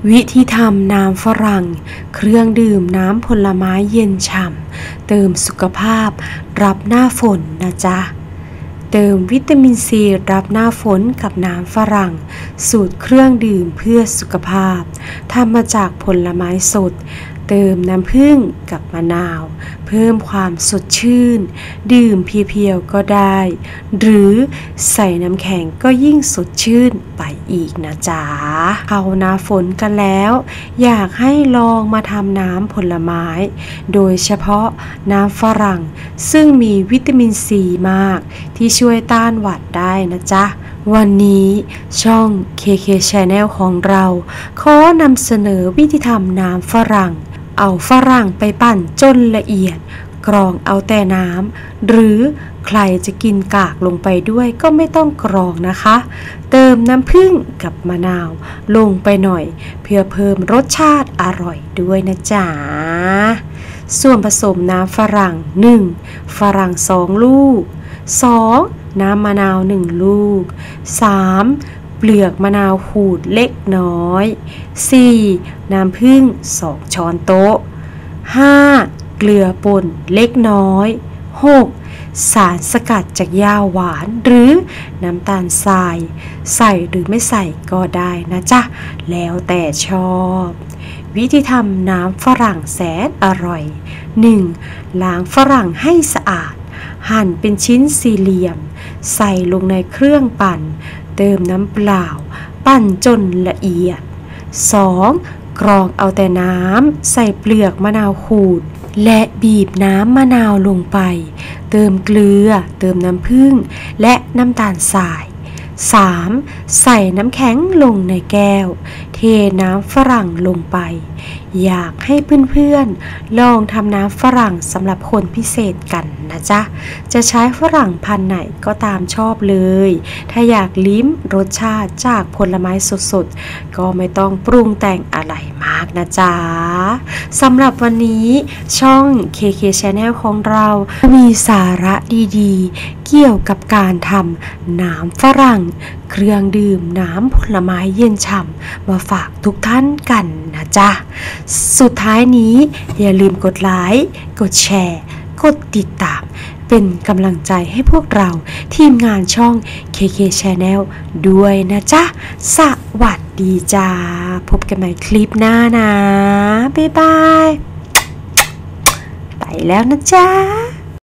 วิธีทำน้ำฝรั่งเครื่องดื่มน้ำผลไม้เย็นฉ่ำเติมสุขภาพรับหน้าฝนนะจ๊ะเติมวิตามินซีรับหน้าฝนกับน้ำฝรั่งสูตรเครื่องดื่มเพื่อสุขภาพทำมาจากผลไม้สดเติมน้ำผึ้งกับมะนาวเพิ่มความสดชื่นดื่มเพียวๆก็ได้หรือใส่น้ำแข็งก็ยิ่งสดชื่นไปอีกนะจ๊ะเข้าหน้าฝนกันแล้วอยากให้ลองมาทำน้ำผลไม้โดยเฉพาะน้ำฝรั่งซึ่งมีวิตามินซีมากที่ช่วยต้านหวัดได้นะจ๊ะวันนี้ช่อง KK Channel ของเราขอนำเสนอวิธีทำน้ำฝรั่งเอาฝรั่งไปปั่นจนละเอียดกรองเอาแต่น้ำหรือใครจะกินกากลงไปด้วยก็ไม่ต้องกรองนะคะเติมน้ำผึ้งกับมะนาวลงไปหน่อยเพื่อเพิ่มรสชาติอร่อยด้วยนะจ๊ะส่วนผสมน้ำฝรั่ง 1. ฝรั่ง2ลูก 2. น้ำมะนาว1ลูก 3. เปลือกมะนาวขูดเล็กน้อย 4. น้ำผึ้ง2ช้อนโต๊ะ 5. เกลือป่นเล็กน้อย 6. สารสกัดจากหญ้าหวานหรือน้ำตาลทรายใส่หรือไม่ใส่ก็ได้นะจ๊ะแล้วแต่ชอบวิธีทำน้ำฝรั่งแสนอร่อย 1. ล้างฝรั่งให้สะอาดหั่นเป็นชิ้นสี่เหลี่ยมใส่ลงในเครื่องปั่นเติมน้ำเปล่าปั่นจนละเอียด 2. กรองเอาแต่น้ำใส่เปลือกมะนาวขูดและบีบน้ำมะนาวลงไปเติมเกลือเติมน้ำผึ้งและน้ำตาลทราย 3. ใส่น้ำแข็งลงในแก้วเทน้ำฝรั่งลงไปอยากให้เพื่อนๆลองทำน้ำฝรั่งสำหรับคนพิเศษกันนะจ๊ะจะใช้ฝรั่งพันธุ์ไหนก็ตามชอบเลยถ้าอยากลิ้มรสชาติจากผลไม้สดๆก็ไม่ต้องปรุงแต่งอะไรมากนะจ๊ะสำหรับวันนี้ช่อง KK Channel ของเรามีสาระดีๆเกี่ยวกับการทำน้ำฝรั่งเครื่องดื่มน้ำผลไม้เย็นฉ่ำมาฝากทุกท่านกันนะจ๊ะสุดท้ายนี้อย่าลืมกดไลค์กดแชร์กดติดตามเป็นกำลังใจให้พวกเราทีมงานช่อง KK Channel ด้วยนะจ๊ะสวัสดีจ้าพบกันใหม่คลิปหน้านะบ๊ายบายไปแล้วนะจ๊ะ